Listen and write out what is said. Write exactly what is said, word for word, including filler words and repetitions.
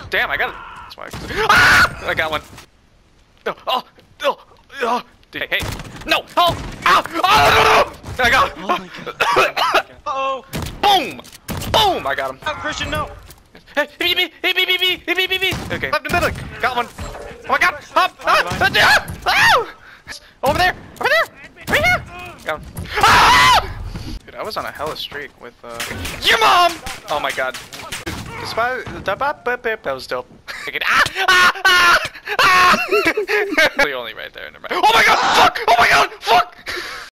Damn, I got it. That's why I, ah! I got one. Oh, oh, oh, oh. Hey, hey. No! Oh! Ow! Oh! I got him! Oh my god. Uh-oh! Boom! Boom! I got him. Oh, Christian, no! Hey, hey, me, hey, me, me, me, hey, me, me, me. Okay, up in the middle. Got one. Oh my god! Hop! Ah! Ah! Ah! Over there! Over there! Right here! Got him. Ah! Dude, I was on a hella streak with, uh... Your mom! Oh my god. Despite... That was dope. Ah! Ah! Ah! Ah! Only right there. Never mind. Oh my god! Fuck! Oh my god! Fuck!